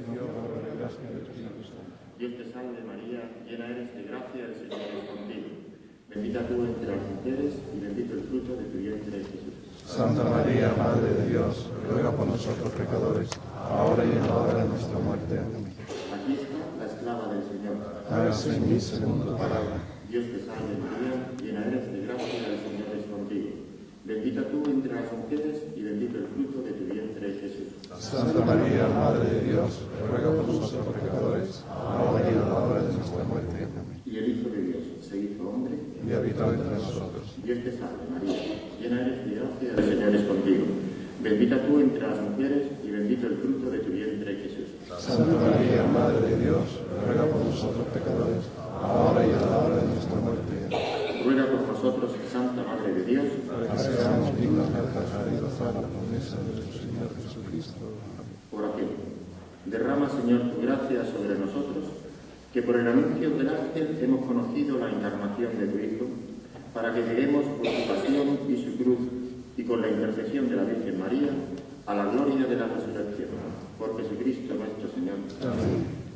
Dios te salve María, llena eres de gracia, el Señor es contigo. Bendita tú entre las mujeres y bendito el fruto de tu vientre, Jesús. Santa María, Madre de Dios, ruega por nosotros pecadores, ahora y en la hora de nuestra muerte. Amén. Aquí está la esclava del Señor. Hágase en mí según tu palabra. Dios te salve María, llena eres de gracia, el Señor es contigo. Bendita tú entre las mujeres y bendito el fruto de tu vientre, Jesús. Santa María, Madre de Dios, ruega por nosotros pecadores, ahora y en la hora de nuestra muerte. Amén. Y el Hijo de Dios se hizo hombre Y habitó entre nosotros. Dios te salve María, llena eres de gracia, el Señor es contigo. Bendita tú entre las mujeres y bendito el fruto de tu vientre, Jesús. Santa María, Madre de Dios, ruega por nosotros pecadores, ahora y en la hora de nuestra muerte. Ruega por nosotros, Santa Madre de Dios, Para que seamos dignos de alcanzar y gozar la promesa de nuestro Señor Jesucristo. oración. Derrama, Señor, tu gracia sobre nosotros, que por el anuncio del ángel hemos conocido la encarnación de tu Hijo, para que lleguemos por su pasión y su cruz, y con la intercesión de la Virgen María, a la gloria de la resurrección. Por Jesucristo nuestro Señor. Amén.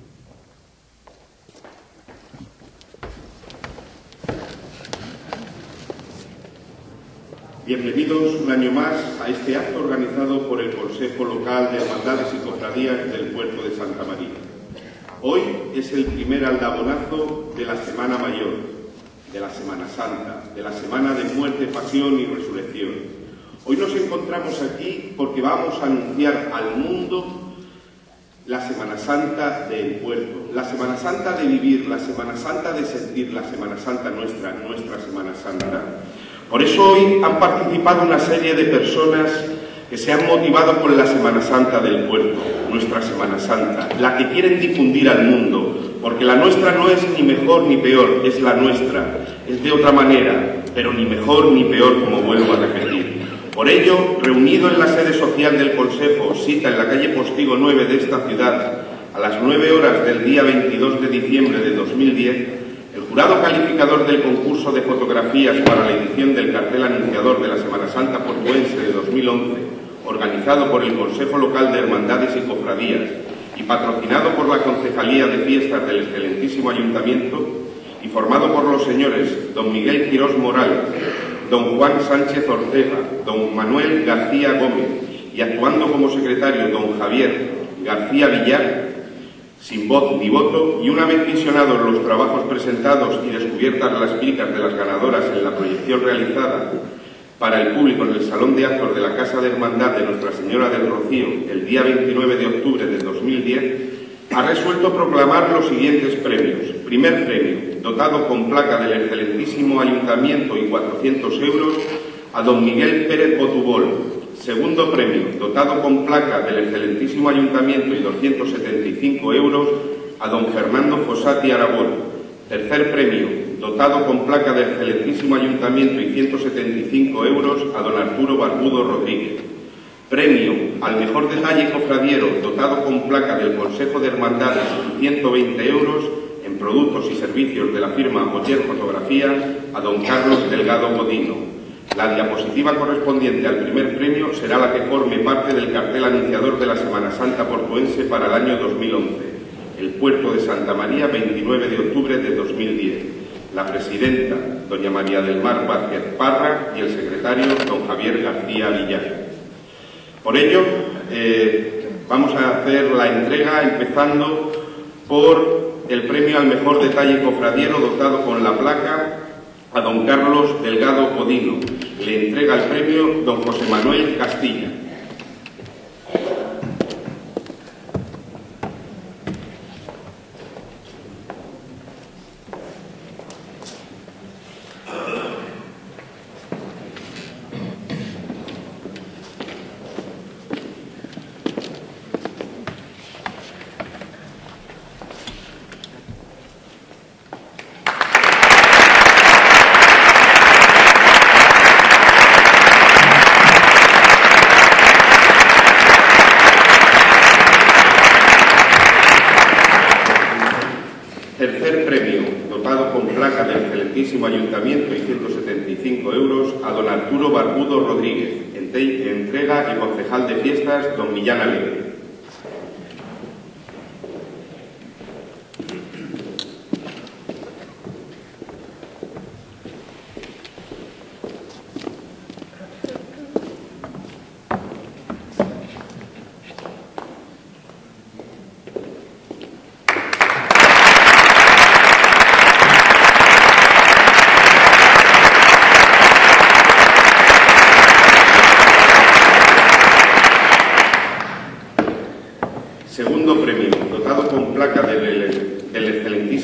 Bienvenidos un año más a este acto organizado por el Consejo Local de Hermandades y Cofradías del Puerto de Santa María. Hoy es el primer aldabonazo de la Semana Mayor, de la Semana Santa, de la Semana de muerte, pasión y resurrección. Hoy nos encontramos aquí porque vamos a anunciar al mundo la Semana Santa del Puerto, la Semana Santa de vivir, la Semana Santa de sentir, la Semana Santa nuestra Semana Santa. Por eso hoy han participado una serie de personas que se han motivado con la Semana Santa del Puerto, nuestra Semana Santa, la que quieren difundir al mundo, porque la nuestra no es ni mejor ni peor, es la nuestra, es de otra manera, pero ni mejor ni peor, como vuelvo a repetir. Por ello, reunido en la sede social del Consejo, cita en la calle Postigo 9 de esta ciudad, a las 9 horas del día 22 de diciembre de 2010, el jurado calificador del concurso de fotografías para la edición del cartel anunciador de la Semana Santa portuense de 2011, organizado por el Consejo Local de Hermandades y Cofradías y patrocinado por la Concejalía de Fiestas del Excelentísimo Ayuntamiento y formado por los señores don Miguel Quirós Morales, don Juan Sánchez Ortega, don Manuel García Gómez y actuando como secretario don Javier García Villar, sin voz ni voto, y una vez visionados los trabajos presentados y descubiertas las picas de las ganadoras en la proyección realizada para el público en el Salón de Actos de la Casa de Hermandad de Nuestra Señora del Rocío el día 29 de octubre de 2010, ha resuelto proclamar los siguientes premios. Primer premio, dotado con placa del Excelentísimo Ayuntamiento y 400 euros, a don Miguel Pérez Botubol. Segundo premio, dotado con placa del Excelentísimo Ayuntamiento y 275 euros, a don Fernando Fossati Aragón. Tercer premio, dotado con placa del Excelentísimo Ayuntamiento y 175 euros, a don Arturo Barbudo Rodríguez. Premio al mejor detalle cofradiero, dotado con placa del Consejo de Hermandades y 120 euros, en productos y servicios de la firma Oller Fotografía, a don Carlos Delgado Godino. La diapositiva correspondiente al primer premio será la que forme parte del cartel anunciador de la Semana Santa portuense para el año 2011, el Puerto de Santa María, 29 de octubre de 2010. La presidenta, doña María del Mar Vázquez Parra, y el secretario, don Javier García Villar. Por ello, vamos a hacer la entrega empezando por el premio al mejor detalle cofradiero dotado con la placa a don Carlos Delgado Godino. Le entrega el premio don José Manuel Castilla. Tercer premio, dotado con placa del Excelentísimo Ayuntamiento y 175 euros, a don Arturo Barbudo Rodríguez, entrega el concejal de fiestas, don Millán Alegre.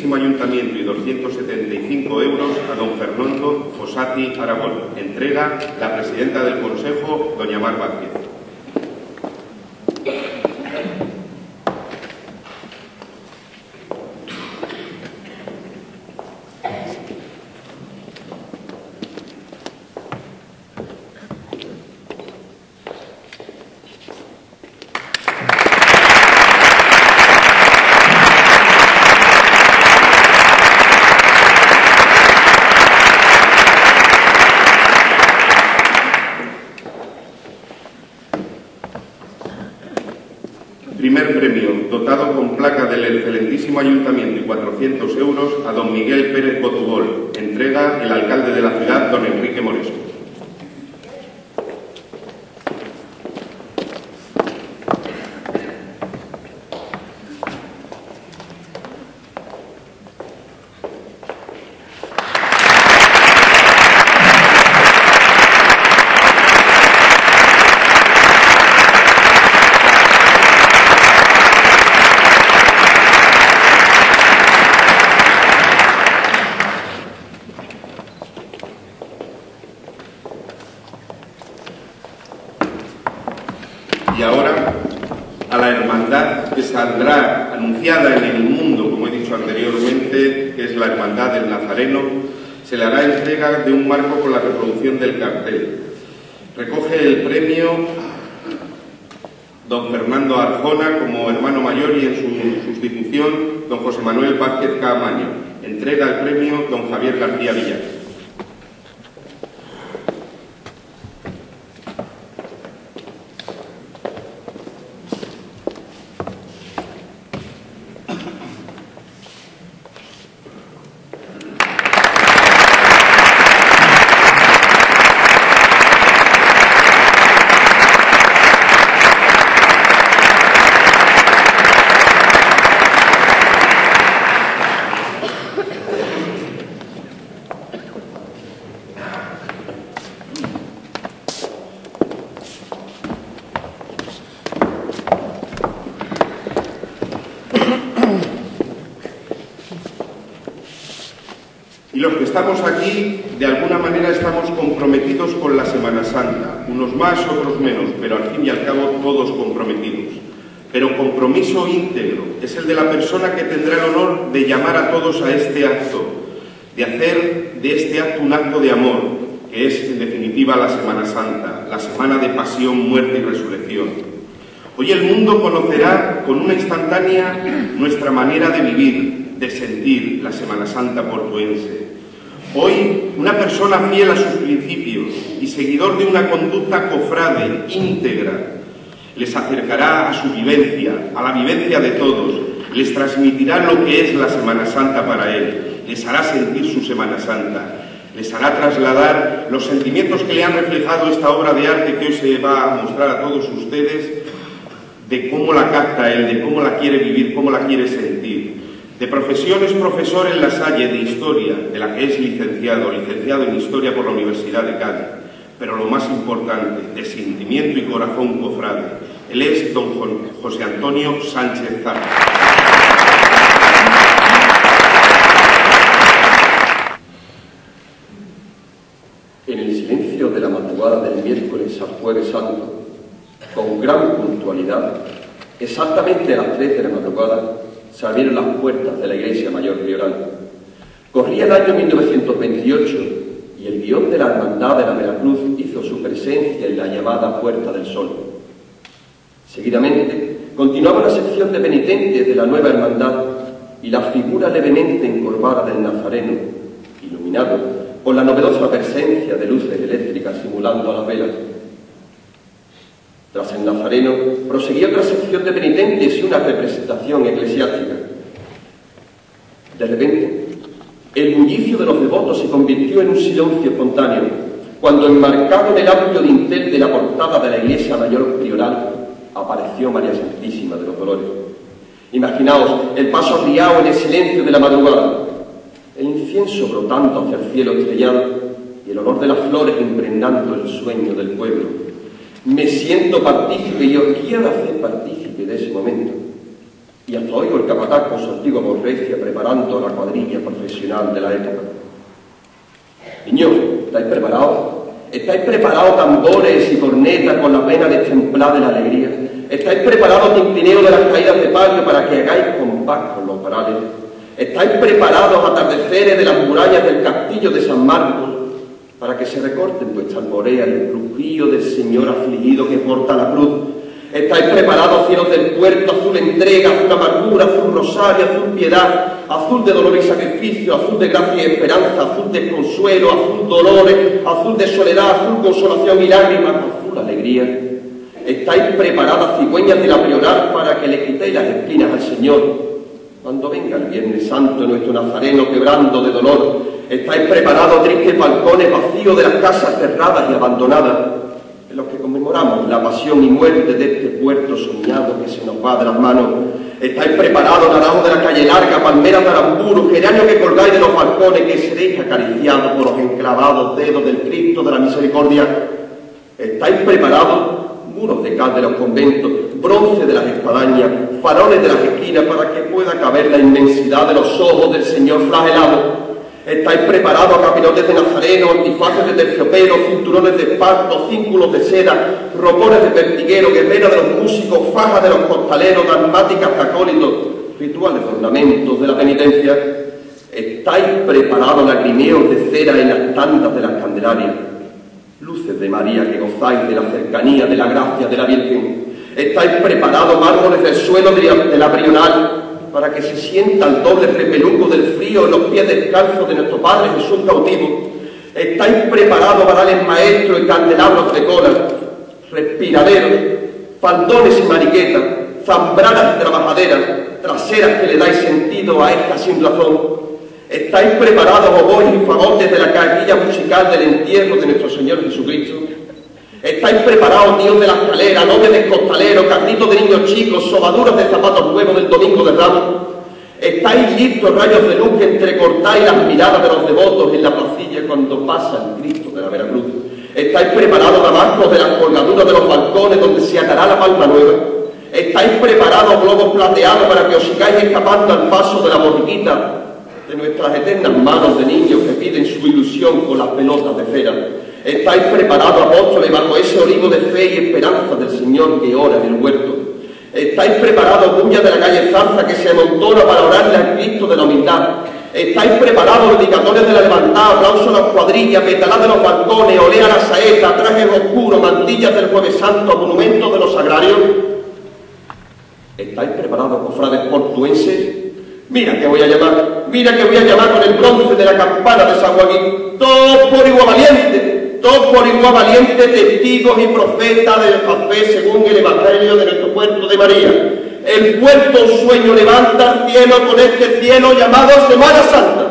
excelentísimo Ayuntamiento y 275 euros a don Fernando Fossati Aragón. Entrega la presidenta del Consejo, doña Mar Vázquez. Primer premio, dotado con placa del excelentísimo Ayuntamiento y 400 euros a don Miguel Pérez Botubol. Entrega el alcalde de la ciudad, don Enrique Moresco. Y ahora, a la hermandad que saldrá anunciada en el mundo, como he dicho anteriormente, que es la Hermandad del Nazareno, se le hará entrega de un marco con la reproducción del cartel. Recoge el premio don Fernando Arjona como hermano mayor y en su sustitución don José Manuel Vázquez Caamaño. Entrega el premio don Javier García Villar. Y los que estamos aquí, de alguna manera estamos comprometidos con la Semana Santa, unos más, otros menos, pero al fin y al cabo todos comprometidos. Pero compromiso íntegro es el de la persona que tendrá el honor de llamar a todos a este acto, de hacer de este acto un acto de amor, que es en definitiva la Semana Santa, la semana de pasión, muerte y resurrección. Hoy el mundo conocerá con una instantánea nuestra manera de vivir, de sentir la Semana Santa portuense. Hoy, una persona fiel a sus principios y seguidor de una conducta cofrade, íntegra, les acercará a su vivencia, a la vivencia de todos, les transmitirá lo que es la Semana Santa para él, les hará sentir su Semana Santa, les hará trasladar los sentimientos que le han reflejado esta obra de arte que hoy se va a mostrar a todos ustedes, de cómo la capta él, de cómo la quiere vivir, cómo la quiere sentir. De profesión es profesor en La Salle de Historia, de la que es licenciado en Historia por la Universidad de Cádiz. Pero lo más importante, de sentimiento y corazón cofrade. Él es don José Antonio Sánchez Zarra. En el silencio de la madrugada del miércoles al Jueves Santo, con gran puntualidad, exactamente a las 3 de la madrugada, se abrieron las puertas de la Iglesia Mayor Prioral. Corría el año 1928 y el guión de la Hermandad de la Veracruz hizo su presencia en la llamada Puerta del Sol. Seguidamente, continuaba la sección de penitentes de la nueva hermandad y la figura levemente encorvada del Nazareno, iluminado por la novedosa presencia de luces eléctricas simulando a las velas. Tras el Nazareno, proseguía otra sección de penitentes y una representación eclesiástica. De repente, el bullicio de los devotos se convirtió en un silencio espontáneo, cuando enmarcado en el amplio dintel de la portada de la Iglesia Mayor Prioral, apareció María Santísima de los Dolores. Imaginaos el paso arriado en el silencio de la madrugada, el incienso brotando hacia el cielo estrellado y el olor de las flores impregnando el sueño del pueblo. Me siento partícipe y os quiero hacer partícipe de ese momento. Y hasta oigo el capataz con su antigua borrecia preparando la cuadrilla profesional de la época. Niños, ¿estáis preparados? ¿Estáis preparados tambores y cornetas con la pena destemplada de la alegría? ¿Estáis preparados tintineo de las caídas de palio para que hagáis compás con los varales? ¿Estáis preparados atardeceres de las murallas del castillo de San Marcos para que se recorten vuestras moreas el crujío del Señor afligido que porta la cruz? ¿Estáis preparados, cielos del puerto, azul entrega, azul amargura, azul rosario, azul piedad, azul de dolor y sacrificio, azul de gracia y esperanza, azul de consuelo, azul dolores, azul de soledad, azul consolación y lágrimas, azul alegría? ¿Estáis preparadas, cigüeñas de la prioral, para que le quitéis las espinas al Señor cuando venga el Viernes Santo nuestro Nazareno quebrando de dolor? ¿Estáis preparados, tristes balcones vacíos de las casas cerradas y abandonadas, en los que conmemoramos la pasión y muerte de este puerto soñado que se nos va de las manos? ¿Estáis preparados, naranjos de la calle larga, palmeras de Aramburu, geranios que colgáis de los balcones, que seréis acariciados por los enclavados dedos del Cristo de la Misericordia? ¿Estáis preparados, muros de cal de los conventos, bronce de las espadañas, faroles de las esquinas, para que pueda caber la inmensidad de los ojos del Señor flagelado? ¿Estáis preparados, capirotes de nazareno, antifaces de terciopelo, cinturones de esparto, cínculos de seda, ropones de pertiguero, guerreras de los músicos, fajas de los costaleros, dalmáticas de acólitos, rituales de ornamentos de la penitencia? ¿Estáis preparados, lagrimeos de cera en las tandas de las candelarias, luces de María que gozáis de la cercanía, de la gracia de la Virgen? ¿Estáis preparados, mármoles del suelo de la Brional, para que se sienta el doble repeluco del frío en los pies descalzos de nuestro Padre Jesús cautivo? ¿Estáis preparados, varales maestros y candelabros de cola, respiraderos, faldones y mariquetas, zambranas y trabajaderas, traseras que le dais sentido a esta sin razón? ¿Estáis preparados, oboes y fagotes de la carguilla musical del entierro de nuestro Señor Jesucristo? ¿Estáis preparados, tíos de la escalera, novias de costaleros, carritos de niños chicos, sobaduras de zapatos nuevos del Domingo de Ramos? ¿Estáis listos, rayos de luz, que entrecortáis las miradas de los devotos en la placilla cuando pasa el Cristo de la Veracruz? ¿Estáis preparados, damascos de las colgaduras de los balcones donde se atará la palma nueva? ¿Estáis preparados, globos plateados, para que os sigáis escapando al paso de la borriquita de nuestras eternas manos de niños que piden su ilusión con las pelotas de cera? ¿Estáis preparados, apóstoles, bajo ese olivo de fe y esperanza del Señor que ora en el huerto? ¿Estáis preparados, cuñas de la calle Zarza, que se amontona para orarle al Cristo de la humildad? ¿Estáis preparados, dedicadores de la levantada, aplausos a las cuadrillas, petaladas de los balcones, olea a la saeta, trajes oscuros, mantillas del Jueves Santo, monumentos de los sagrarios? ¿Estáis preparados, cofrades portuenses? Mira que voy a llamar con el bronce de la campana de San Joaquín, todos por igual valiente, todos por igual valiente, testigos y profetas de la fe según el Evangelio de nuestro puerto de María. El puerto un sueño levanta al cielo con este cielo llamado Semana Santa.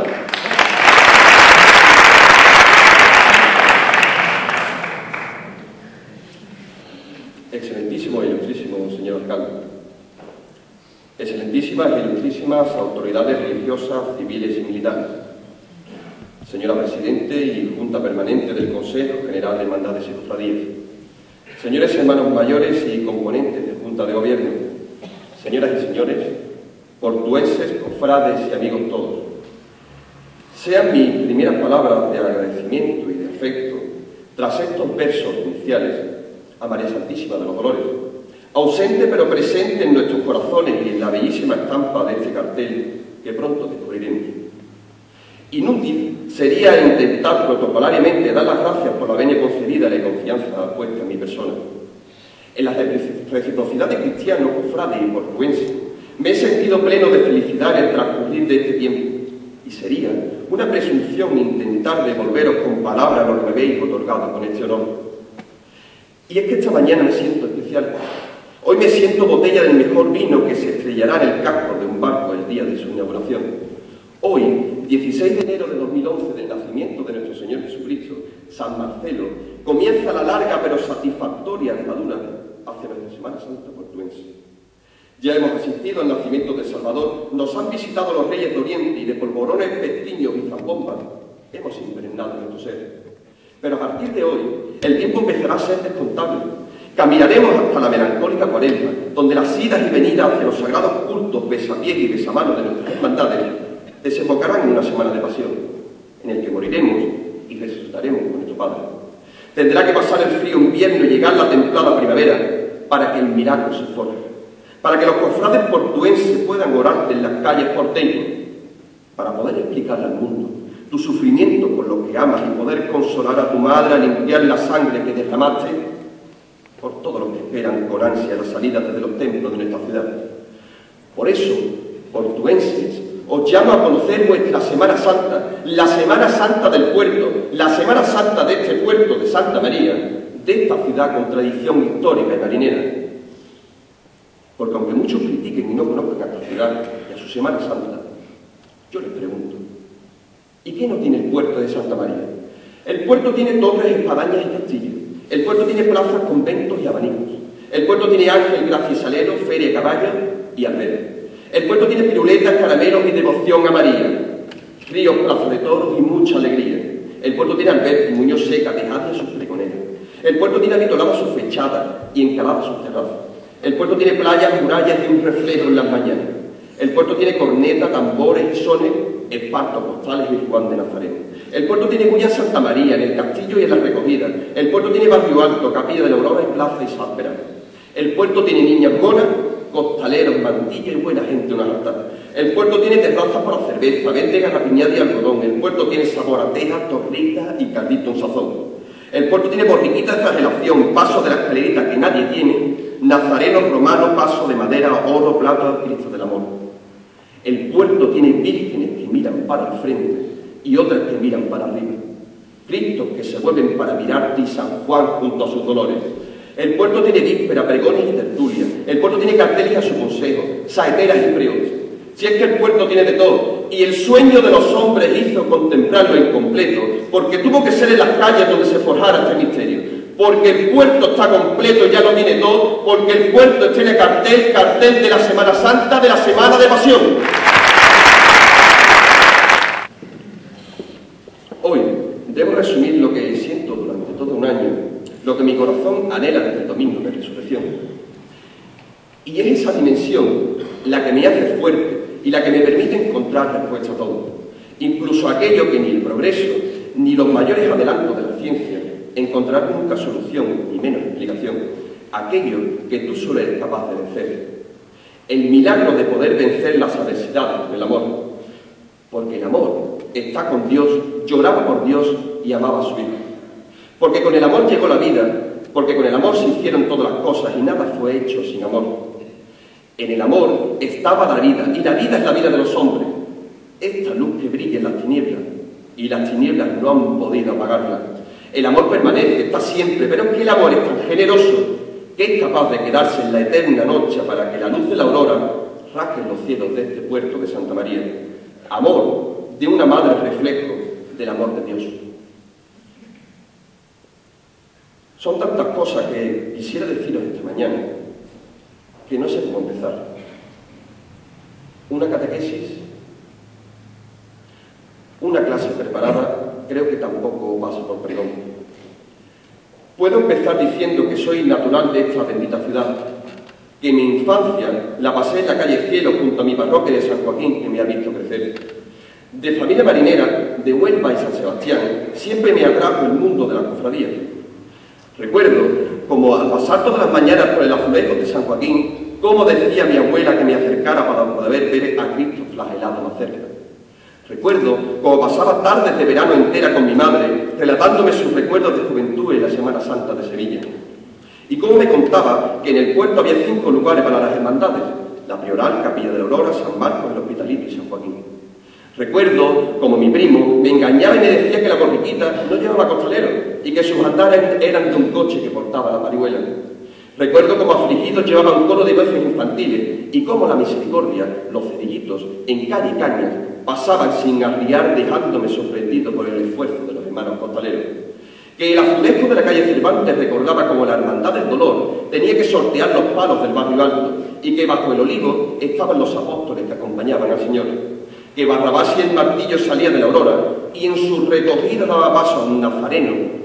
Excelentísimo y ilustrísimo señor alcalde, excelentísimas e ilustrísimas autoridades religiosas, civiles y militares, señora Presidente y Junta Permanente del Consejo General de Hermandades y Cofradías, señores hermanos mayores y componentes de Junta de Gobierno, señoras y señores, portuenses, cofrades y amigos todos. Sean mis primeras palabras de agradecimiento y de afecto tras estos versos iniciales a María Santísima de los Dolores, ausente pero presente en nuestros corazones y en la bellísima estampa de este cartel que pronto descubriremos. Inútil sería intentar protocolariamente dar las gracias por la venia concedida y la confianza puesta en mi persona. En la reciprocidad de cristiano, cofrade y portuense, me he sentido pleno de felicidad en el transcurrir de este tiempo, y sería una presunción intentar devolveros con palabras lo que me habéis otorgado con este honor. Y es que esta mañana me siento especial. Hoy me siento botella del mejor vino que se estrellará en el casco de un barco el día de su inauguración. Hoy, 16 de enero de 2011, del nacimiento de nuestro Señor Jesucristo, San Marcelo, comienza la larga pero satisfactoria andadura hacia nuestra Semana Santa portuense. Ya hemos asistido al nacimiento del Salvador, nos han visitado los reyes de Oriente y de polvorones, pestiños y zambombas hemos impregnado nuestro ser. Pero a partir de hoy, el tiempo empezará a ser descontable Caminaremos hasta la melancólica Cuaresma, donde las idas y venidas hacia los sagrados cultos, besapiés y besamanos de nuestras hermandades desembocarán en una semana de pasión, en el que moriremos y resucitaremos con nuestro Padre. Tendrá que pasar el frío invierno y llegar la templada primavera para que el milagro se forje, para que los cofrades portuenses puedan orar en las calles porteñas, para poder explicarle al mundo tu sufrimiento por lo que amas y poder consolar a tu madre a limpiar la sangre que derramaste por todos los que esperan con ansia la salida desde los templos de nuestra ciudad. Por eso, portuenses, os llamo a conocer vuestra Semana Santa, la Semana Santa del puerto, la Semana Santa de este puerto de Santa María, de esta ciudad con tradición histórica y marinera. Porque aunque muchos critiquen y no conozcan a esta ciudad y a su Semana Santa, yo les pregunto, ¿y qué no tiene el puerto de Santa María? El puerto tiene torres, espadañas y castillos. El puerto tiene plazas, conventos y abanicos. El puerto tiene ángel, gracisalero, feria, caballo y albero. El puerto tiene piruletas, caramelos y devoción a María. Ríos, plazas de toros y mucha alegría. El puerto tiene albergue, muñoz seca, tejadas y sus pregoneras. El puerto tiene avitoladas sus fechadas y encaladas sus terrazas. El puerto tiene playas, murallas y un reflejo en las mañanas. El puerto tiene corneta, tambores y sones, espartos, postales y Juan de Nazareno. El puerto tiene cuya Santa María en el castillo y en la recogida. El puerto tiene barrio alto, capilla de la Aurora y plaza y sáspera. El puerto tiene niñas monas, costaleros, mantilla y buena gente una alta. El puerto tiene terrazas para cerveza, vende garrapiñada y algodón. El puerto tiene sabor a teja, torrita y caldito en sazón. El puerto tiene borriquitas de flagelación, paso de la escalerita que nadie tiene, nazarenos romanos, paso de madera, oro, plata, Cristo del amor. El puerto tiene vírgenes que miran para el frente y otras que miran para arriba. Cristos que se vuelven para mirarte y San Juan junto a sus dolores. El puerto tiene víspera, pregones y tertulias. El puerto tiene carteles a su consejo, saeteras y pregones. Si es que el puerto tiene de todo, y el sueño de los hombres hizo contemplarlo incompleto, porque tuvo que ser en las calles donde se forjara este misterio. Porque el puerto está completo y ya lo tiene todo, porque el puerto tiene cartel de la Semana Santa, de la Semana de Pasión. Hoy debo resumir lo que siento durante todo un año, lo que mi corazón anhela desde el domingo de resurrección. Y es esa dimensión la que me hace fuerte y la que me permite encontrar respuesta a todo. Incluso aquello que ni el progreso, ni los mayores adelantos de la ciencia encontrarán nunca solución ni menos explicación. Aquello que tú solo eres capaz de vencer. El milagro de poder vencer las adversidades con el amor. Porque el amor está con Dios, lloraba por Dios y amaba a su Hijo. Porque con el amor llegó la vida, porque con el amor se hicieron todas las cosas y nada fue hecho sin amor. En el amor estaba la vida, y la vida es la vida de los hombres. Esta luz que brilla en las tinieblas, y las tinieblas no han podido apagarla. El amor permanece, está siempre, pero es que el amor es tan generoso que es capaz de quedarse en la eterna noche para que la luz de la aurora rasgue los cielos de este puerto de Santa María. Amor de una madre reflejo del amor de Dios. Son tantas cosas que quisiera deciros esta mañana que no sé cómo empezar. Una catequesis, una clase preparada, creo que tampoco pasa por perdón. Puedo empezar diciendo que soy natural de esta bendita ciudad, que mi infancia la pasé en la calle Cielo junto a mi parroquia de San Joaquín, que me ha visto crecer. De familia marinera, de Huelva y San Sebastián, siempre me atrajo el mundo de la cofradía. Recuerdo como al pasar todas las mañanas por el azulejo de San Joaquín, como decía mi abuela que me acercara para poder ver a Cristo flagelado más cerca. Recuerdo como pasaba tardes de verano entera con mi madre, relatándome sus recuerdos de juventud en la Semana Santa de Sevilla. Y cómo me contaba que en el puerto había 5 lugares para las hermandades: la Prioral, Capilla de la Aurora, San Marcos, el Hospitalito y San Joaquín. Recuerdo como mi primo me engañaba y me decía que la borriquita no llevaba costalero y que sus andares eran de un coche que portaba la parihuela. Recuerdo como afligidos llevaban un coro de voces infantiles y cómo la misericordia, los cerillitos, en calle y caña, pasaban sin arriar dejándome sorprendido por el esfuerzo de los hermanos costaleros. Que el azulejo de la calle Cervantes recordaba como la hermandad del dolor tenía que sortear los palos del barrio alto y que bajo el olivo estaban los apóstoles que acompañaban al Señor. Que Barrabás y el martillo salía de la aurora y en su recogida daba paso a un nazareno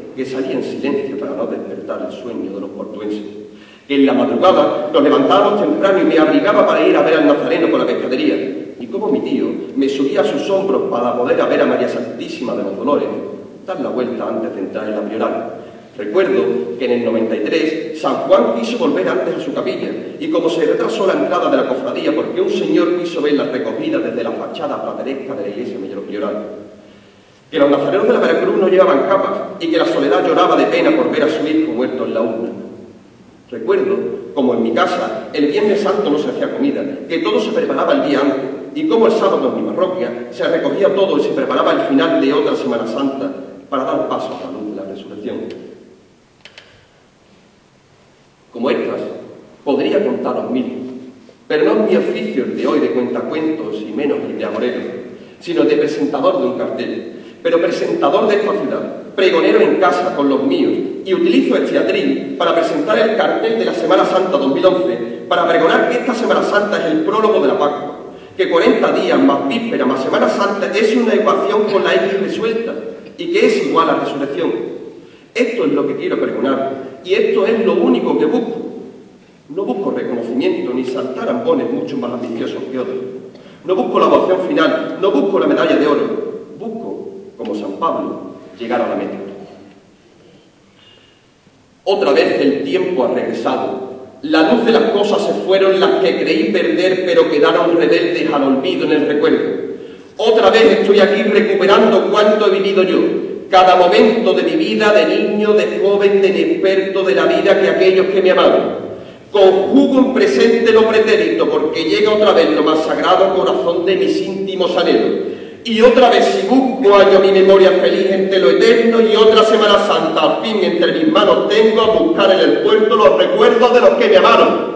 que salía en silencio para no despertar el sueño de los portuenses, que en la madrugada nos levantábamos temprano y me abrigaba para ir a ver al Nazareno con la pescadería, y como mi tío me subía a sus hombros para poder ver a María Santísima de los Dolores dar la vuelta antes de entrar en la Prioral. Recuerdo que en el 93 San Juan quiso volver antes a su capilla, y como se retrasó la entrada de la cofradía porque un señor quiso ver la recogida desde la fachada plateresca de la iglesia mayor prioral, que los nazarenos de la Veracruz no llevaban capas y que la soledad lloraba de pena por ver a su hijo muerto en la urna. Recuerdo como en mi casa el Viernes Santo no se hacía comida, que todo se preparaba el día antes, y como el sábado en mi parroquia se recogía todo y se preparaba el final de otra Semana Santa para dar paso a la luz de la resurrección. Como estas, podría contaros mil, pero no es mi oficio el de hoy de cuentacuentos y menos el de agorero, sino de presentador de un cartel, pero presentador de esta ciudad, pregonero en casa con los míos, y utilizo este atril para presentar el cartel de la Semana Santa 2011, para pregonar que esta Semana Santa es el prólogo de la Pascua, que 40 días más víspera más Semana Santa es una ecuación con la X resuelta, y que es igual a resurrección. Esto es lo que quiero pregonar, y esto es lo único que busco. No busco reconocimiento ni saltar ambones mucho más ambiciosos que otros. No busco la ovación final, no busco la medalla de oro. Busco, como San Pablo, llegar a la meta. Otra vez el tiempo ha regresado. La luz de las cosas se fueron las que creí perder, pero quedaron rebeldes al olvido en el recuerdo. Otra vez estoy aquí recuperando cuánto he vivido yo. Cada momento de mi vida, de niño, de joven, de inexperto de la vida que aquellos que me amaron. Conjugo en presente lo pretérito, porque llega otra vez lo más sagrado corazón de mis íntimos anhelos. Y otra vez si busco hallo mi memoria feliz entre lo eterno, y otra Semana Santa al fin entre mis manos tengo a buscar en el puerto los recuerdos de los que me amaron.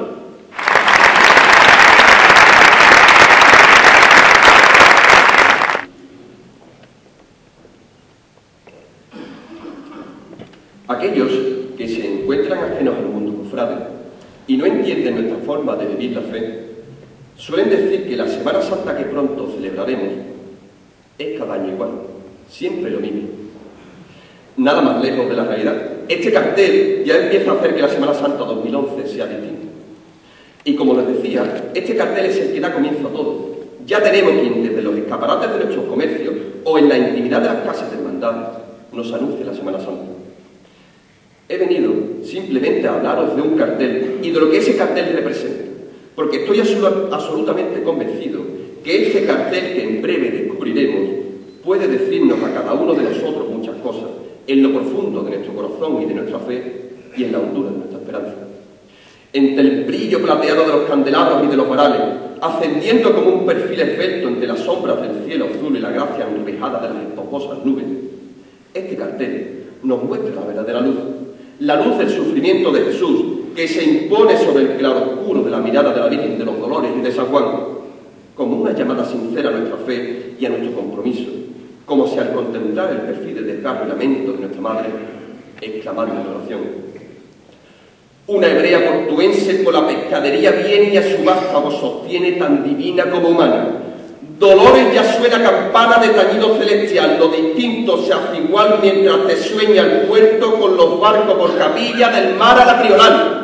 Aquellos que se encuentran ajenos al mundo cofrade y no entienden nuestra forma de vivir la fe, suelen decir que la Semana Santa que pronto celebraremos es cada año igual, siempre lo mismo. Nada más lejos de la realidad. Este cartel ya empieza a hacer que la Semana Santa 2011 sea distinta. Y como les decía, este cartel es el que da comienzo a todo. Ya tenemos quien desde los escaparates de nuestros comercios o en la intimidad de las casas de hermandad nos anuncie la Semana Santa. He venido simplemente a hablaros de un cartel y de lo que ese cartel representa, porque estoy absolutamente convencido que ese cartel que en breve descubriremos puede decirnos a cada uno de nosotros muchas cosas, en lo profundo de nuestro corazón y de nuestra fe, y en la hondura de nuestra esperanza. Entre el brillo plateado de los candelabros y de los varales, ascendiendo como un perfil esbelto entre las sombras del cielo azul y la gracia enrevejada de las esponjosas nubes, este cartel nos muestra la verdadera luz, la luz del sufrimiento de Jesús, que se impone sobre el claroscuro de la mirada de la Virgen de los Dolores y de San Juan, como una llamada sincera a nuestra fe y a nuestro compromiso, como si al contemplar el perfil de desgarro y lamento de nuestra Madre, exclamando en oración. Una hebrea portuense con la pescadería viene y a su vástago sostiene tan divina como humana. Dolores ya suena campana de tañido celestial, lo distinto se hace igual mientras te sueña el puerto con los barcos por capilla del mar a la Prioral.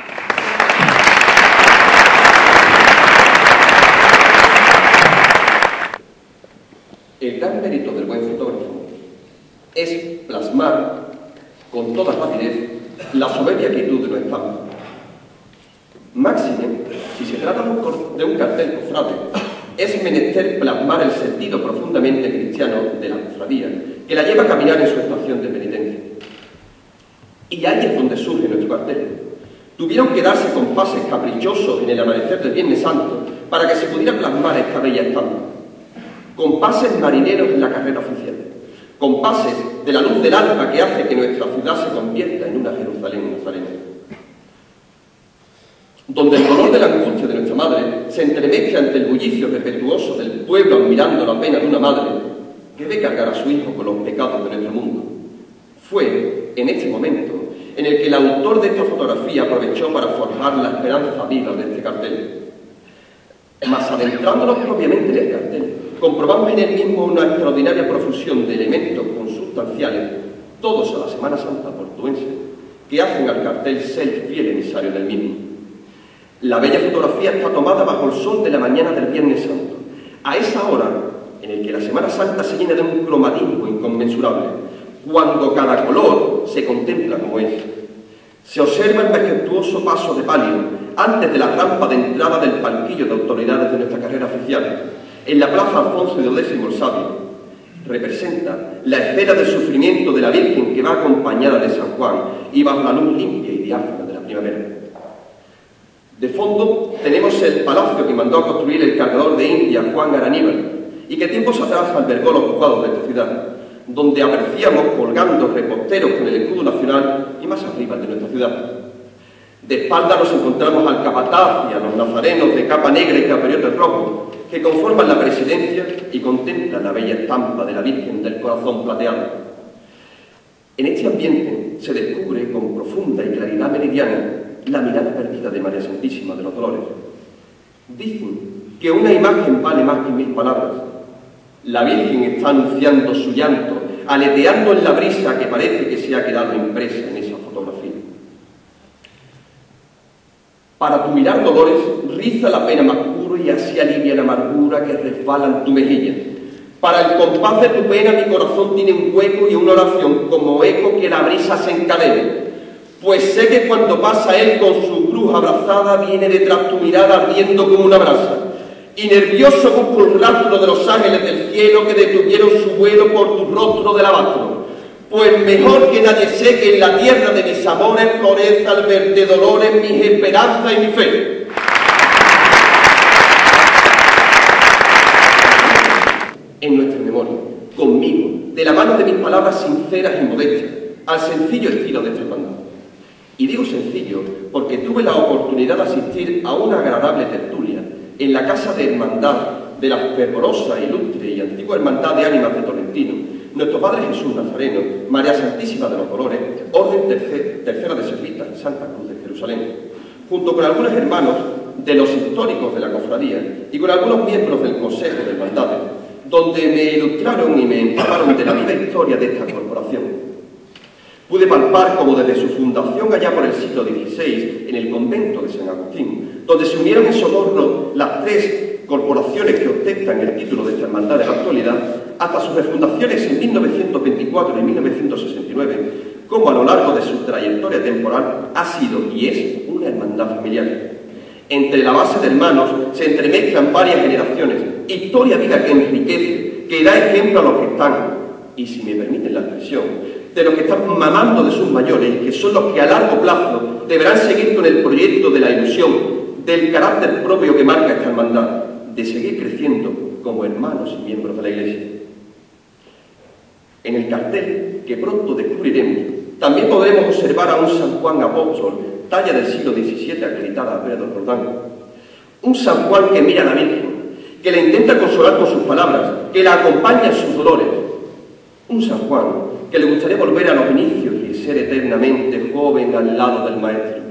El gran mérito del buen fotógrafo es plasmar con toda rapidez la soberbia quietud de una estampa. Máxime, si se trata de un cartel cofrade, es menester plasmar el sentido profundamente cristiano de la cofradía, que la lleva a caminar en su estación de penitencia. Y ahí es donde surge nuestro cartel. Tuvieron que darse compases caprichosos en el amanecer del Viernes Santo para que se pudiera plasmar esta bella estampa. Compases marineros en la carrera oficial, compases de la luz del alba que hace que nuestra ciudad se convierta en una Jerusalén nazarena, donde el dolor de la angustia de nuestra madre se entremezcla ante el bullicio respetuoso del pueblo admirando la pena de una madre que ve cargar a su hijo con los pecados de nuestro mundo. Fue en este momento en el que el autor de esta fotografía aprovechó para forjar la esperanza viva de este cartel. Mas adentrándonos propiamente en el cartel, comprobamos en él mismo una extraordinaria profusión de elementos consustanciales todos a la Semana Santa portuense, que hacen al cartel ser fiel emisario del mismo. La bella fotografía está tomada bajo el sol de la mañana del Viernes Santo, a esa hora en el que la Semana Santa se llena de un cromatismo inconmensurable, cuando cada color se contempla como es. Se observa el majestuoso paso de palio antes de la rampa de entrada del palquillo de autoridades de nuestra carrera oficial, en la plaza Alfonso X el Sabio. Representa la escena de sufrimiento de la Virgen que va acompañada de San Juan y bajo la luz limpia y diáfana de la primavera. De fondo tenemos el palacio que mandó a construir el cargador de India Juan Araníbal y que tiempos atrás albergó los juzgados de esta ciudad, donde apreciamos colgando reposteros con el escudo nacional y más arriba el de nuestra ciudad. De espalda nos encontramos al capataz y a los nazarenos de capa negra y caperiote rojo que conforman la presidencia y contemplan la bella estampa de la Virgen del Corazón Plateado. En este ambiente se descubre con profunda y claridad meridiana la mirada perdida de María Santísima de los Dolores. Dicen que una imagen vale más que 1000 palabras. La Virgen está anunciando su llanto, aleteando en la brisa que parece que se ha quedado impresa en esa fotografía. Para tu mirar, Dolores, riza la pena más puro y así alivia la amargura que resbala en tu mejilla. Para el compás de tu pena mi corazón tiene un hueco y una oración como eco que la brisa se encadena. Pues sé que cuando pasa él con su cruz abrazada viene detrás tu mirada ardiendo como una brasa. Y nervioso busco el rastro de los ángeles del cielo que detuvieron su vuelo por tu rostro de alabastro. Pues mejor que nadie sé que en la tierra de mis amores florezca al verte, Dolores, mis esperanzas y mi fe. En nuestra memoria, conmigo, de la mano de mis palabras sinceras y modestas, al sencillo estilo de esta hermandad. Y digo sencillo porque tuve la oportunidad de asistir a una agradable tertulia en la casa de hermandad de la fervorosa, ilustre y antigua Hermandad de Ánimas de Tolentino, nuestro Padre Jesús Nazareno, María Santísima de los Dolores, Orden Tercera de Servitas, Santa Cruz de Jerusalén, junto con algunos hermanos de los históricos de la cofradía y con algunos miembros del Consejo de Hermandades, donde me ilustraron y me empaparon de la viva historia de esta corporación. Pude palpar como desde su fundación allá por el siglo XVI, en el convento de San Agustín, donde se unieron en socorro las 3 corporaciones que ostentan el título de esta hermandad de la actualidad, hasta sus refundaciones en 1924 y 1969, como a lo largo de su trayectoria temporal ha sido y es una hermandad familiar. Entre la base de hermanos se entremezclan varias generaciones, historia viva que enriquece, que da ejemplo a los que están, y si me permiten la expresión, de los que están mamando de sus mayores, que son los que a largo plazo deberán seguir con el proyecto de la ilusión, del carácter propio que marca esta hermandad, de seguir creciendo como hermanos y miembros de la Iglesia. En el cartel que pronto descubriremos, también podremos observar a un San Juan Apóstol, talla del siglo XVII acreditada a Pedro Roldán. Un San Juan que mira a la Virgen, que la intenta consolar con sus palabras, que la acompaña en sus dolores. Un San Juan que le gustaría volver a los inicios y ser eternamente joven al lado del Maestro.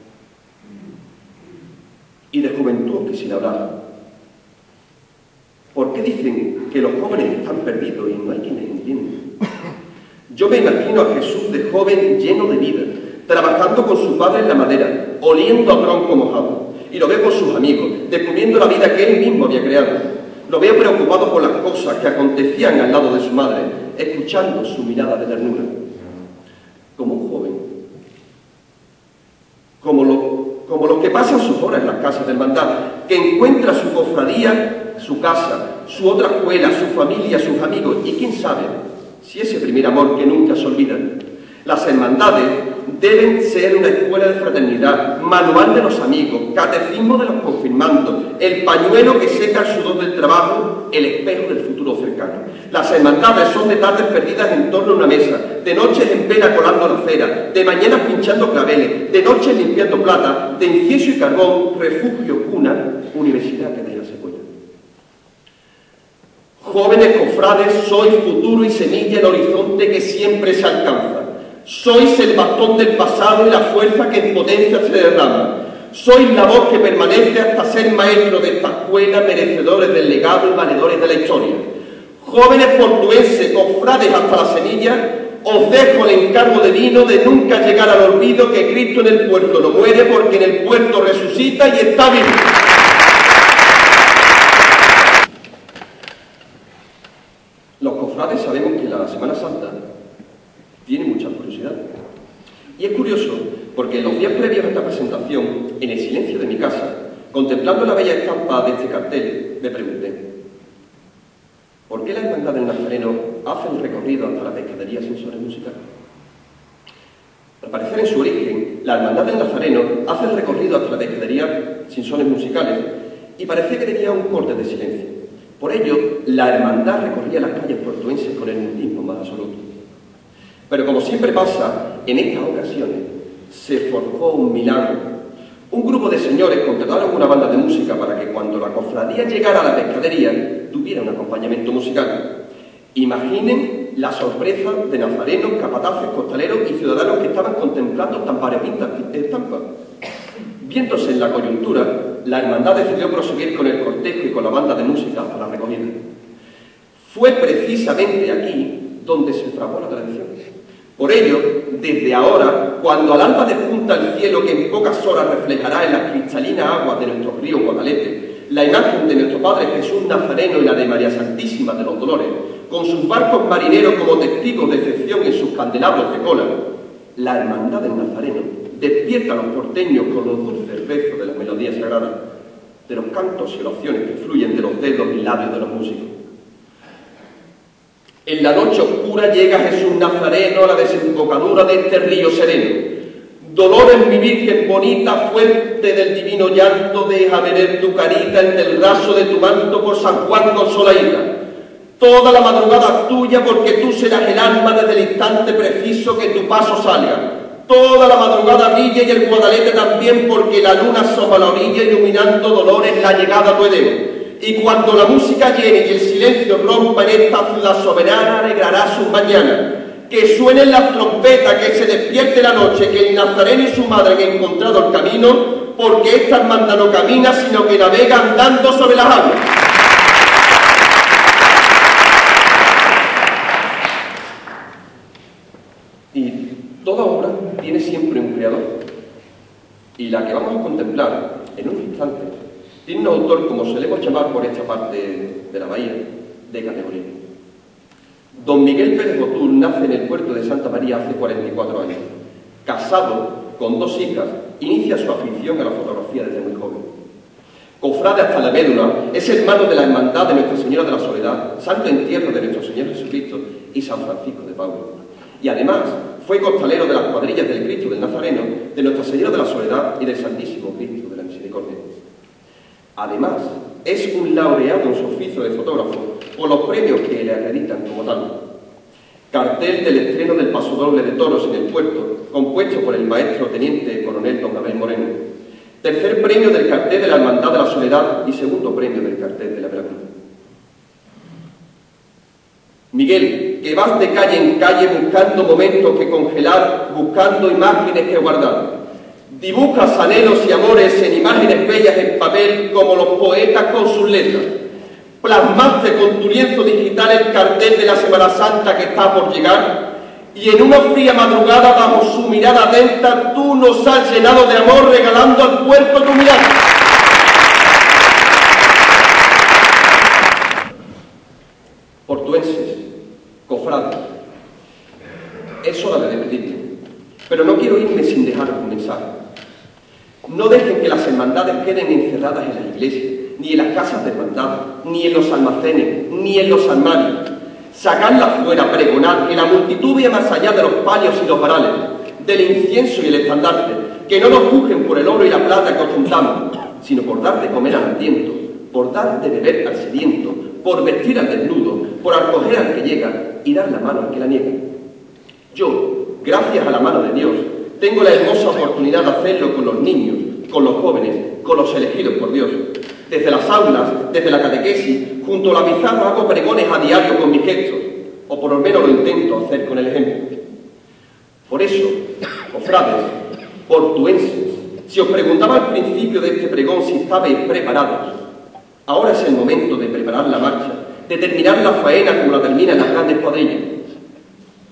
Y de juventud quisiera hablar. ¿Por qué dicen que los jóvenes están perdidos y no hay quien les entienda? Yo me imagino a Jesús de joven lleno de vida, trabajando con su padre en la madera, oliendo a tronco mojado. Y lo veo con sus amigos, descubriendo la vida que él mismo había creado. Lo veo preocupado por las cosas que acontecían al lado de su madre, escuchando su mirada de ternura. Como un joven. Como los que pasan sus horas en las casas de hermandad, que encuentra su cofradía, su casa, su otra escuela, su familia, sus amigos, y quién sabe si ese primer amor que nunca se olvida. Las hermandades deben ser una escuela de fraternidad, manual de los amigos, catecismo de los confirmandos, el pañuelo que seca el sudor del trabajo, el espejo del futuro cercano. Las hermandades son de tardes perdidas en torno a una mesa, de noches en vela colando la cera, de mañanas pinchando claveles, de noches limpiando plata, de incienso y carbón, refugio, cuna, universidad que deja secuela. Jóvenes cofrades, sois futuro y semilla en horizonte que siempre se alcanza. Sois el bastón del pasado y la fuerza que en potencia se derrama. Sois la voz que permanece hasta ser maestro de esta escuela, merecedores del legado y valedores de la historia. Jóvenes portuenses, cofrades hasta la semilla, os dejo el encargo divino de nunca llegar al olvido que Cristo en el puerto no muere, porque en el puerto resucita y está vivo. Los cofrades sabemos que la Semana Santa tiene mucha curiosidad. Y es curioso porque en los días previos a esta presentación, en el silencio de mi casa, contemplando la bella estampa de este cartel, me pregunté: ¿por qué la Hermandad del Nazareno hace el recorrido hasta la pescadería sin sones musicales? Al parecer, en su origen, la Hermandad del Nazareno hace el recorrido hasta la pescadería sin sones musicales y parecía que tenía un corte de silencio. Por ello, la hermandad recorría las calles portuenses con el mutismo más absoluto. Pero como siempre pasa, en estas ocasiones se forjó un milagro. Un grupo de señores contrataron una banda de música para que cuando la cofradía llegara a la pescadería tuviera un acompañamiento musical. Imaginen la sorpresa de nazarenos, capataces, costaleros y ciudadanos que estaban contemplando tan variopintas estampas. Viéndose en la coyuntura, la hermandad decidió proseguir con el cortejo y con la banda de música hasta la recogida. Fue precisamente aquí donde se fraguó la tradición. Por ello, desde ahora, cuando al alba despunta el cielo que en pocas horas reflejará en las cristalinas aguas de nuestro río Guadalete la imagen de nuestro Padre Jesús Nazareno y la de María Santísima de los Dolores, con sus barcos marineros como testigos de excepción en sus candelabros de cola, la hermandad del Nazareno despierta a los porteños con los dulces rezos de las melodías sagradas, de los cantos y oraciones que fluyen de los dedos y labios de los músicos. En la noche oscura llega Jesús Nazareno a la desembocadura de este río sereno. Dolores, mi Virgen bonita, fuente del divino llanto, deja ver tu carita entre el raso de tu manto por San Juan Consoladita. Toda la madrugada tuya, porque tú serás el alma desde el instante preciso que tu paso salga. Toda la madrugada brilla y el Guadalete también, porque la luna asoma a la orilla iluminando dolores la llegada a tu Edén. Y cuando la música llene y el silencio rompa en esta ciudad soberana, alegrará sus mañanas. Que suenen las trompetas, que se despierte la noche, que el Nazareno y su madre han encontrado el camino, porque esta hermandad no camina, sino que navega andando sobre las aguas. Y toda obra tiene siempre un creador. Y la que vamos a contemplar en un instante tiene un autor, como solemos llamar por esta parte de la bahía, de categoría. Don Miguel Pérez Botul nace en el puerto de Santa María hace 44 años. Casado, con 2 hijas, inicia su afición a la fotografía desde muy joven. Cofrade hasta la médula, es hermano de la Hermandad de Nuestra Señora de la Soledad, santo entierro de nuestro Señor Jesucristo y San Francisco de Paula. Y además fue costalero de las cuadrillas del Cristo del Nazareno, de Nuestra Señora de la Soledad y del Santísimo Cristo de la Misericordia. Además, es un laureado en su oficio de fotógrafo por los premios que le acreditan como tal. Cartel del estreno del Pasodoble de Toros en el puerto, compuesto por el maestro teniente coronel don Abel Moreno. Tercer premio del cartel de la Hermandad de la Soledad y segundo premio del cartel de la Veracruz. Miguel, que vas de calle en calle buscando momentos que congelar, buscando imágenes que guardar. Dibujas anhelos y amores en imágenes bellas en papel como los poetas con sus letras. Plasmaste con tu lienzo digital el cartel de la Semana Santa que está por llegar y en una fría madrugada bajo su mirada atenta tú nos has llenado de amor regalando al puerto tu mirada. Portuenses, cofrades, es hora de despedirme, pero no quiero irme sin dejaros un mensaje. No dejen que las hermandades queden encerradas en las iglesias, ni en las casas de hermandad, ni en los almacenes, ni en los armarios. Sacadlas fuera, pregonar, que la multitud vea más allá de los palios y los varales, del incienso y el estandarte, que no nos juzguen por el oro y la plata que ostentamos, sino por dar de comer al hambriento, por dar de beber al sediento, por vestir al desnudo, por acoger al que llega y dar la mano al que la niega. Yo, gracias a la mano de Dios, tengo la hermosa oportunidad de hacerlo con los niños, con los jóvenes, con los elegidos por Dios. Desde las aulas, desde la catequesis, junto a la pizarra hago pregones a diario con mis gestos, o por lo menos lo intento hacer con el ejemplo. Por eso, cofrades, portuenses, si os preguntaba al principio de este pregón si estabais preparados, ahora es el momento de preparar la marcha, de terminar la faena como la terminan las grandes cuadrillas, porque los cofrades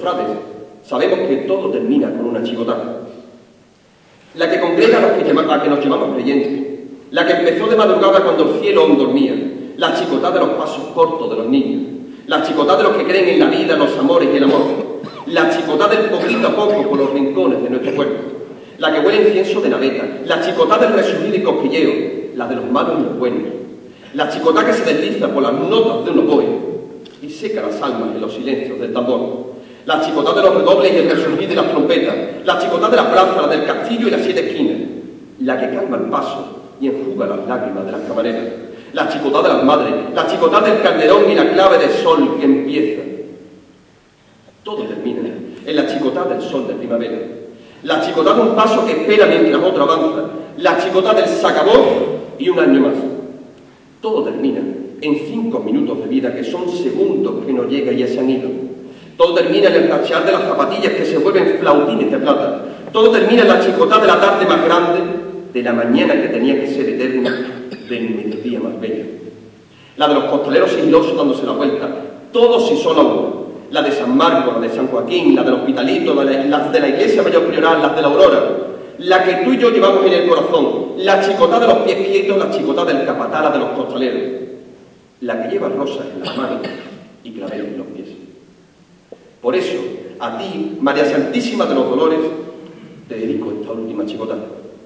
cofrades sabemos que todo termina con una chicotada. La que congrega a que nos llamamos creyentes, la que empezó de madrugada cuando el cielo aún dormía, la chicotada de los pasos cortos de los niños, la chicotada de los que creen en la vida, los amores y el amor, la chicotada del poquito a poco por los rincones de nuestro cuerpo, la que huele incienso de naveta, la chicotada del resurgir y cosquilleo, la de los malos y los buenos, la chicotada que se desliza por las notas de un oboe y seca las almas en los silencios del tambor, la chicotada de los redobles y el resurgir de las trompetas, la chicotada de la plaza, la del castillo y las 7 esquinas, la que calma el paso y enjuga las lágrimas de las camareras, la chicotada de las madres, la chicotada del calderón y la clave de sol que empieza. Todo termina en la chicotada del sol de primavera, la chicotada de un paso que espera mientras otro avanza, la chicotada del se acabó y un año más. Todo termina en 5 minutos de vida que son segundos que no llega y ya se han ido. Todo termina en el tachear de las zapatillas que se vuelven flautines de plata. Todo termina en la chicotada de la tarde más grande, de la mañana que tenía que ser eterna, del mediodía más bello. La de los costaleros sigilosos dándose la vuelta, todos y solo uno. La de San Marcos, la de San Joaquín, la del Hospitalito, las de la Iglesia Mayor Prioral, las de la Aurora. La que tú y yo llevamos en el corazón, la chicotada de los pies quietos, la chicotada del capataz, la de los costaleros. La que lleva rosas en las manos y claveles en los pies. Por eso, a ti, María Santísima de los Dolores, te dedico esta última chicotada.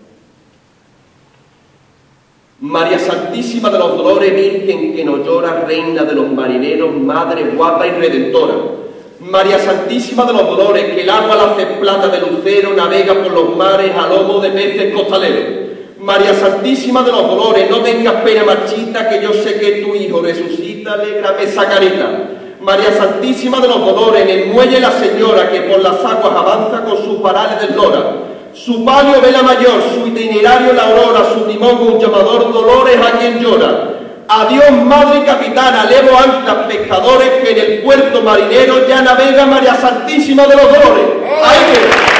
María Santísima de los Dolores, Virgen que no llora, Reina de los marineros, Madre guapa y redentora. María Santísima de los Dolores, que el agua la hace plata de lucero, navega por los mares a lomo de peces costaleros. María Santísima de los Dolores, no tengas pena marchita, que yo sé que tu hijo resucita, alégrame esa carita. María Santísima de los Dolores, en el muelle la señora que por las aguas avanza con sus varales de lora. Su palio vela mayor, su itinerario la aurora, su timón un llamador Dolores a quien llora. Adiós madre y capitana, levo anclas pescadores que en el puerto marinero ya navega María Santísima de los Dolores. ¡Ahí que!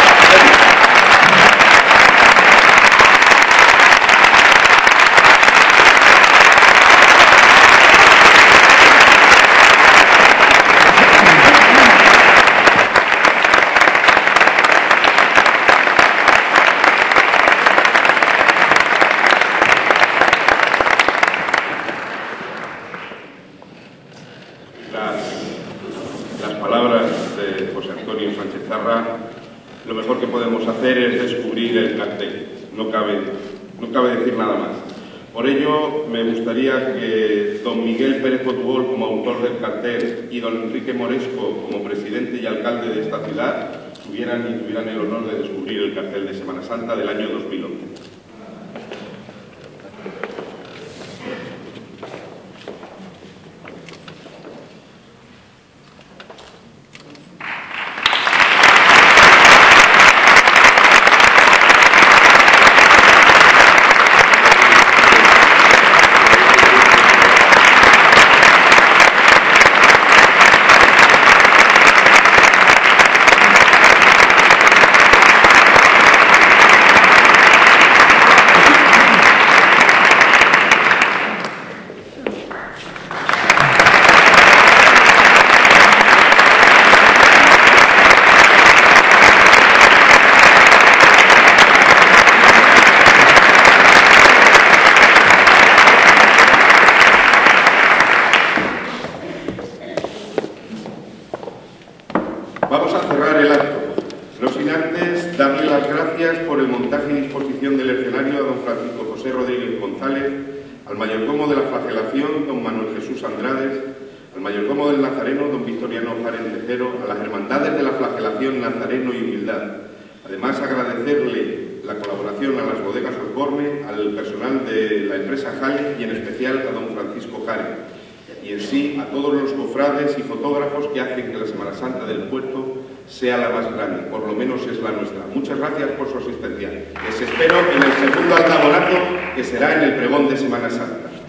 Lo mejor que podemos hacer es descubrir el cartel, no cabe decir nada más. Por ello, me gustaría que don Miguel Pérez Cotuol, como autor del cartel, y don Enrique Moresco, como presidente y alcalde de esta ciudad, tuvieran el honor de descubrir el cartel de Semana Santa del año 2011. Vamos a cerrar el acto, no sin antes darle las gracias por el montaje y disposición del escenario a don Francisco José Rodríguez González, al mayordomo de la flagelación, don Manuel Jesús Andrades, al mayordomo del Nazareno, don Victoriano Jaren Tejero, a las hermandades de la flagelación Nazareno y Humildad. Además, agradecerle la colaboración a las bodegas Osborne, al personal de la empresa Jale y en especial a don Francisco Jaren. Y en sí a todos los cofrades y fotógrafos que hacen que la Semana Santa del puerto sea la más grande, por lo menos es la nuestra. Muchas gracias por su asistencia. Les espero en el segundo aldabonazo, que será en el pregón de Semana Santa.